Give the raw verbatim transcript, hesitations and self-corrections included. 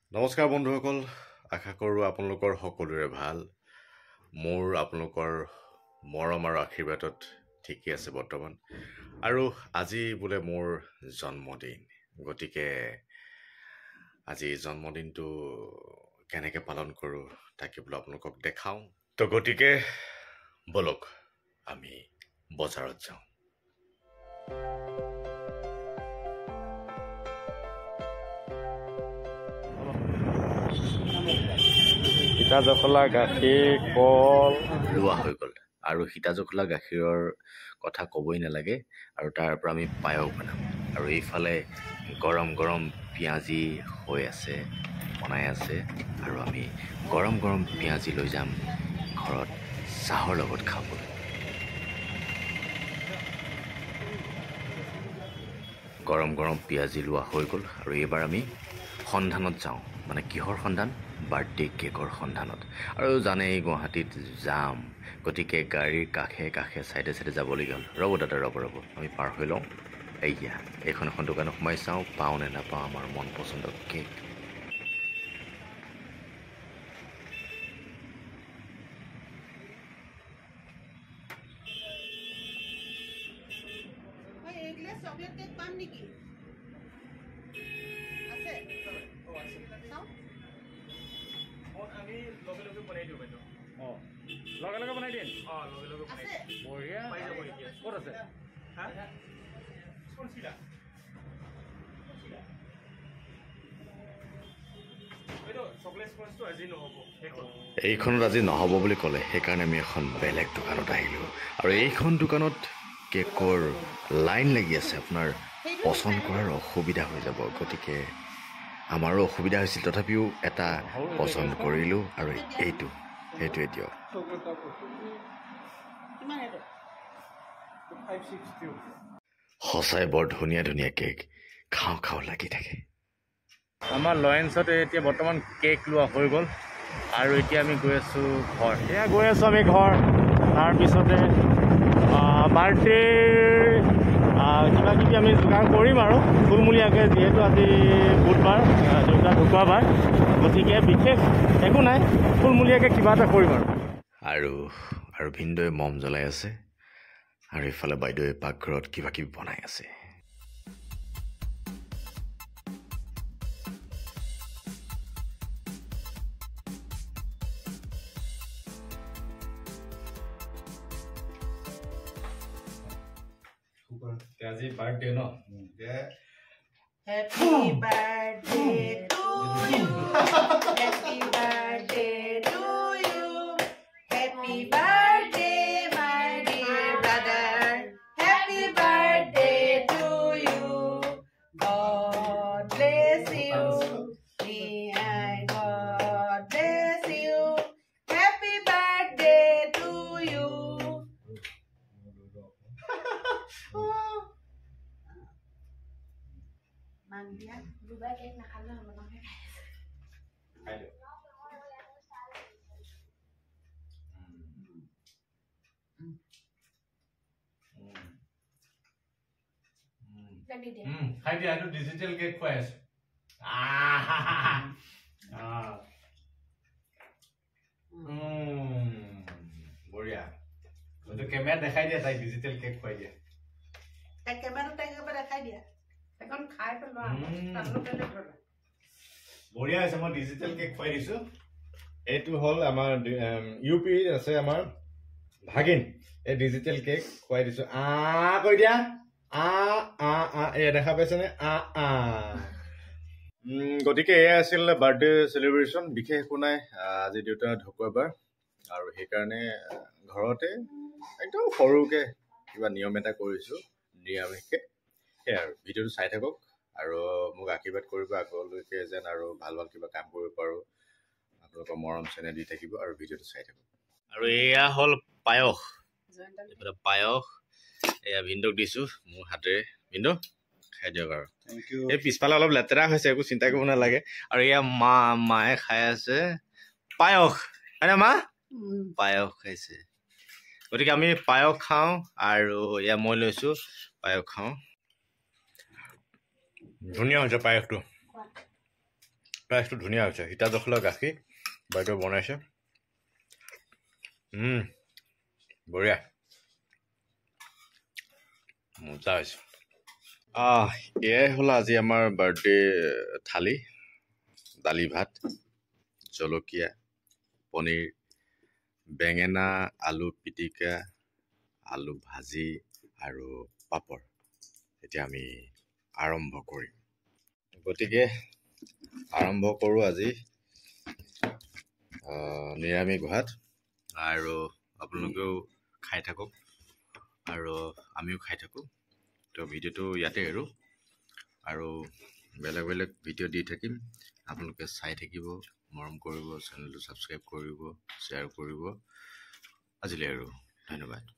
নমস্কাৰ বন্ধুসকল, আশা কৰোঁ আপোনালোকৰ সকলোৰে ভাল। মোৰ আপোনালোকৰ মৰম আৰু আশীৰ্বাদত ঠিকেই আছে বৰ্তমান। আৰু আজি বোলে মোৰ জন্মদিন, গতিকে আজি জন্মদিনটো কেনেকৈ পালন কৰোঁ তাকে বোলে আপোনালোকক দেখাওঁ। তো গতিকে বলক আমি বজাৰত যাওঁ। সীতা জখলা গাখীৰ কল লোৱা হৈ গ'ল আৰু সীতা জখলা গাখীৰৰ কথা ক'বই নালাগে। আৰু তাৰ পৰা আমি পায়স বনাম। আৰু এইফালে গৰম গৰম পিঁয়াজি হৈ আছে, বনাই আছে। আৰু আমি গৰম গৰম পিঁয়াজি লৈ যাম ঘৰত চাহৰ লগত খাবলৈ। গৰম গৰম পিঁয়াজি লোৱা হৈ গ'ল আৰু এইবাৰ আমি সন্ধানত যাওঁ। মানে কিহৰ সন্ধান? বাৰ্থডে কেকৰ সন্ধানত। আৰু জানেই গুৱাহাটীত যাম, গতিকে গাড়ীৰ কাষে কাষে চাইডে চাইডে যাবলগীয়া হ'ল। ৰ'ব দাদা ৰ'ব ৰ'ব আমি পাৰ হৈ লওঁ। এইয়া এইখন এখন দোকানত সোমাই চাওঁ, পাওঁ নে নাপাওঁ আমাৰ মন পচন্দৰ কেক। চকলেট কেক পাম নেকি? আছে আমি লগে লগে বনাই দিওঁ বাইদেউ। অঁ লগে লগে বনাই দিয়ে? অঁ লগে লগে বনাই দিওঁ। বঢ়িয়া। পাই যাব এতিয়া। ক'ত আছে? হা কোনচিলা বাইদেউ চকলেট স্পঞ্জটো আজি নহ'ব, শেষ হ'ল। এইখনত আজি নহ'ব বুলি ক'লে, সেইকাৰণে আমি এখন বেলেগ দোকানত আহিলোঁ। আৰু এইখন দোকানত কেকৰ লাইন লাগি আছে। আপোনাৰ পচন্দ কৰাৰ অসুবিধা হৈ যাব, গতিকে আমাৰো অসুবিধা হৈছিল, তথাপিও এটা পচন্দ কৰিলোঁ। আৰু এইটো সেইটোৱে দিয়ক। সঁচাই বৰ ধুনীয়া ধুনীয়া কেক, খাওঁ খাওঁ লাগি থাকে। আমাৰ লয়েন্সতে এতিয়া বৰ্তমান কেক লোৱা হৈ গ'ল আৰু এতিয়া আমি গৈ আছোঁ ঘৰ। এয়া গৈ আছোঁ আমি ঘৰ। তাৰপিছতে বাৰ্থডেৰ কিবা কিবি আমি যোগাৰ কৰিম আৰু থুলমূলীয়াকৈ, যিহেতু আজি বুধবাৰ, দেউতা ঢুকুৱা বাৰ, গতিকে বিশেষ একো নাই, থুলমূলীয়াকৈ কিবা এটা কৰিম আৰু। আৰু আৰু ভিনদেউৱে মম জ্বলাই আছে আৰু ইফালে বাইদেৱে পাকঘৰত কিবা কিবি বনাই আছে। আজি বাৰ্থডে ন? Happy birthday to you. Happy birthday to you. Happy birthday, my dear brother. Happy birthday to you. God bless you. May I God bless you. Happy birthday to you. Mandia, dubai cake nakalna manang খাই দিয়ক। খাই দিয়া, এইটো digital cake খুৱাই আছো। বঢ়িয়া। এইটো camera দেখাই দিয়া, তাইক ডিজিটেল কেক খুৱাই দিয়া। তাই কেমেৰা তাই কেমেৰা দেখাই দিয়া। এখন খাই পেলোৱা বঢ়িয়া হৈছে, মই ডিজিটেল কেক খুৱাই দিছো। এইটো হ'ল আমাৰ ইউ পি আছে আমাৰ ভাগিন, এই ডিজিটেল কেক খুৱাই দিছো। আ কৈ দিয়া, আ আ আ এয়া দেখা পাইছেনে? আ আ গতিকে এয়া আছিল বাৰ্থডে চেলিব্ৰেশ্যন। বিশেষ একো নাই, আজি দেউতা ঢুকুৱা বাৰ আৰু সেইকাৰণে ঘৰতে একদম সৰুকৈ কিবা নিয়ম এটা কৰিছোঁ, নিৰামিষকৈ। সেয়াই আৰু ভিডিঅ'টো চাই থাকক আৰু মোক আশীৰ্বাদ কৰিব আগলৈকে, যেন আৰু ভাল ভাল কিবা কাম কৰিব পাৰোঁ। আপোনালোকৰ মৰম চেনেহ দি থাকিব আৰু ভিডিঅ'টো চাই থাকক। আৰু এয়া হ'ল পায়স। এইফালে পায়স এয়া ভিনদেউক দিছোঁ মোৰ হাতেৰে। ভিনদেউ খাই দিয়ক আৰু। এই পিছফালে অলপ লেতেৰা হৈছে, একো চিন্তা কৰিব নালাগে। আৰু এয়া মা মায়ে খাই আছে পায়স, হয়নে মা? পায়স খাইছে, গতিকে আমি পায়স খাওঁ। আৰু এয়া মই লৈছোঁ পায়স খাওঁ। ধুনীয়া হৈছে পায়সটো। ৰাইচটো ধুনীয়া হৈছে সীতা জখলা গাখীৰ বাইদেউ বনাইছে উম বঢ়িয়া মজা হৈছে আহ এয়াই হ'ল আজি আমাৰ বাৰ্থডে থালি দালি ভাত জলকীয়া পনীৰ বেঙেনা আলু পিটিকা আলু ভাজি আৰু পাপৰ এতিয়া আমি আৰম্ভ কৰিম গতিকে আৰম্ভ কৰোঁ আজি নিৰামিষ ভাত আৰু আপোনালোকেও খাই থাকক আৰু আমিও খাই থাকোঁ তো ভিডিঅ'টো ইয়াতে এৰোঁ আৰু বেলেগ বেলেগ ভিডিঅ' দি থাকিম আপোনালোকে চাই থাকিব মৰম কৰিব চেনেলটো ছাবস্ক্ৰাইব কৰিব শ্বেয়াৰ কৰিব আজিলৈ আৰু ধন্যবাদ